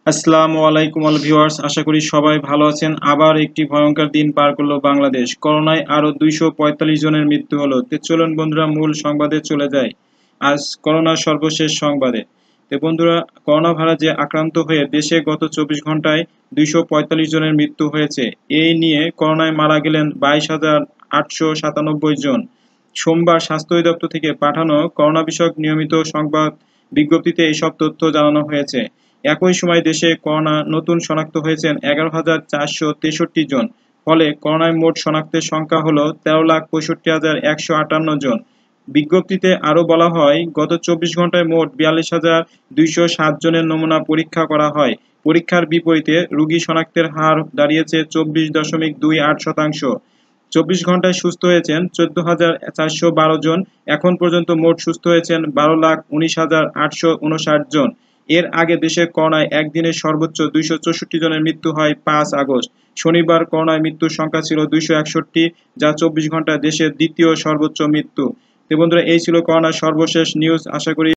আসসালামু আলাইকুম all viewers, আশা করি সবাই ভালো আছেন। আবার একটি ভয়ঙ্কর দিন পার করলো বাংলাদেশ। করোনায় আরো 245 জনের মৃত্যু হলো। চলুন বন্ধুরা মূল সংবাদে চলে যাই। আজ করোনার সর্বশেষ সংবাদে। বন্ধুরা, করোনা ভাইরাসে আক্রান্ত হয়ে দেশে গত 24 ঘন্টায় 245 জনের মৃত্যু হয়েছে। এই নিয়ে করোনায় মারা গেলেন 22,897 জন। সোমবার স্বাস্থ্য অধিদপ্তর থেকে পাঠানো করোনা বিষয়ক নিয়মিত সংবাদ বিজ্ঞপ্তিতে এইসব তথ্য জানানো হয়েছে। একই সময় দেশে করোনা নতুন শনাক্ত হয়েছেন 11,463 জন। ফলে করোনায় মোট শনাক্তের সংখ্যা হল 13,65,158 জন। বিজ্ঞপ্তিতে আরও বলা হয়, গত 24 ঘন্টায় মোট 42,207 জনের নমুনা পরীক্ষা করা হয়। পরীক্ষার বিপরীতে রোগী শনাক্তের হার দাঁড়িয়েছে 24.28%। 24 ঘন্টায় সুস্থ হয়েছেন 14,412 জন। এখন পর্যন্ত মোট সুস্থ হয়েছেন 12,19,859 জন। এর আগে দেশে করোনায় একদিনে সর্বোচ্চ 264 জনের মৃত্যু হয় 5 আগস্ট। শনিবার করোনায় মৃত্যুর সংখ্যা ছিল 261, যা 24 ঘন্টায় দেশের দ্বিতীয় সর্বোচ্চ মৃত্যু। তো বন্ধুরা, এই ছিল করোনার সর্বশেষ নিউজ। আশা করি